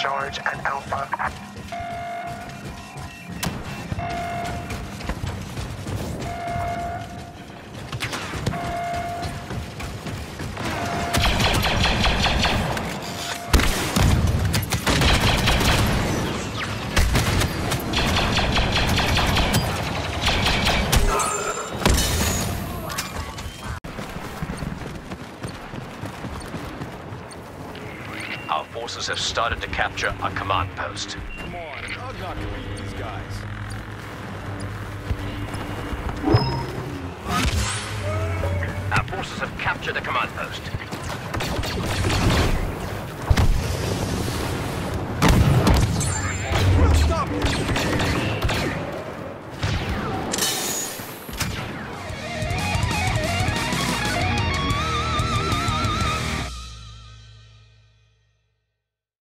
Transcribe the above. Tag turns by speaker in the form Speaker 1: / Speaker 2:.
Speaker 1: charge at Alpha.
Speaker 2: Our forces have started to capture a command post.
Speaker 3: Come on, I'm not gonna beat these guys.
Speaker 2: Our forces have captured the command post.